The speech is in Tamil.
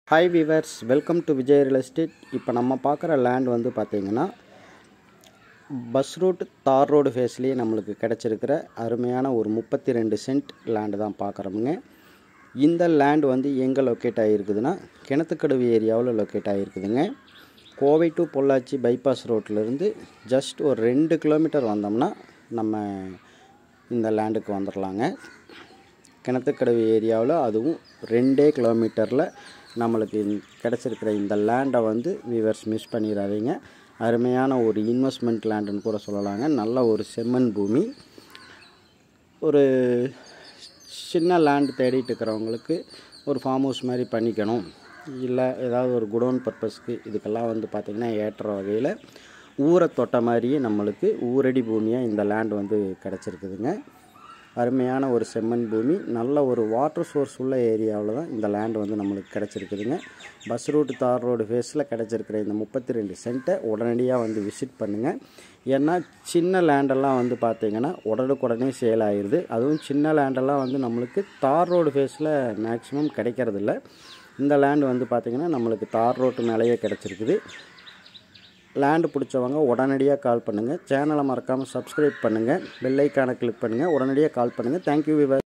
Hi viewers, welcome to Vijay Real Estate. இப்போ நம்ம பார்க்குற லேண்ட் வந்து பார்த்தீங்கன்னா பஸ் ரூட் தார் ரோடு ஃபேஸ்லேயே நம்மளுக்கு கிடச்சிருக்கிற அருமையான ஒரு 32 சென்ட் லேண்டு தான் பார்க்குறோமுங்க. இந்த லேண்ட் வந்து எங்கே லொக்கேட் ஆகிருக்குதுன்னா கிணத்துக்கடவு ஏரியாவில் லொக்கேட் ஆகிருக்குதுங்க. கோவை டு பொள்ளாச்சி பைபாஸ் ரோட்லேருந்து ஜஸ்ட் ஒரு 2 கிலோமீட்டர் வந்தோம்னா நம்ம இந்த லேண்டுக்கு வந்துடலாங்க. கிணத்துக்கடவு ஏரியாவில் அதுவும் 2 கிலோமீட்டரில் நம்மளுக்கு கிடச்சிருக்கிற இந்த லேண்டை வந்து வியூவர்ஸ் மிஸ் பண்ணிடாதீங்க. அருமையான ஒரு இன்வெஸ்ட்மெண்ட் லேண்டுன்னு கூட சொல்லலாங்க. நல்ல ஒரு செம்மண் பூமி. ஒரு சின்ன லேண்ட் தேடிட்டு இருக்கிறவங்களுக்கு ஒரு ஃபார்ம் ஹவுஸ் மாதிரி பண்ணிக்கணும், இல்லை ஏதாவது ஒரு குடோன் பர்பஸ்க்கு இதுக்கெல்லாம் வந்து பார்த்திங்கன்னா ஏற்ற வகையில் ஊரை தொட்ட மாதிரியே நம்மளுக்கு ஊரடி பூமியாக இந்த லேண்ட் வந்து கிடச்சிருக்குதுங்க. அருமையான ஒரு செம்மண் பூமி, நல்ல ஒரு வாட்டர் சோர்ஸ் உள்ள ஏரியாவில் தான் இந்த லேண்ட் வந்து நம்மளுக்கு கிடச்சிருக்குதுங்க. பஸ் ரூட் தார் ரோடு ஃபேஸில் கிடச்சிருக்கிற இந்த 32 சென்ட்டை உடனடியாக வந்து விசிட் பண்ணுங்கள். ஏன்னா சின்ன லேண்டெல்லாம் வந்து பார்த்திங்கன்னா உடனுக்குடனே சேல் ஆகிடுது. அதுவும் சின்ன லேண்டெல்லாம் வந்து நம்மளுக்கு தார் ரோடு ஃபேஸில் மேக்ஸிமம் கிடைக்கிறதில்ல. இந்த லேண்ட் வந்து பார்த்திங்கன்னா நம்மளுக்கு தார் ரோட்டு மேலேயே கிடச்சிருக்குது. லேண்டு பிடிச்சவங்க உடனடியாக கால் பண்ணுங்கள். சேனலை மறக்காமல் சப்ஸ்கிரைப் பண்ணுங்கள், பெல் ஐக்கானை கிளிக் பண்ணுங்கள், உடனடியாக கால் பண்ணுங்கள். தேங்க்யூ விவர்.